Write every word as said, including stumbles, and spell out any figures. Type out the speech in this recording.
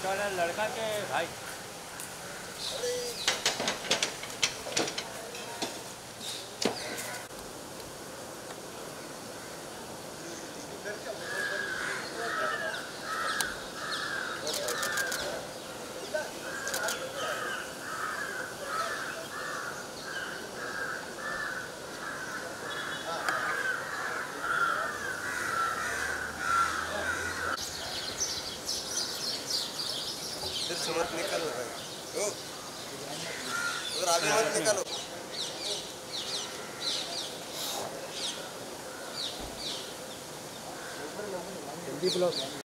वाला लड़का के भाई। फिर से मत निकालो भाई, ओ उधर आगे मत निकालो। जल्दी बुलाओ।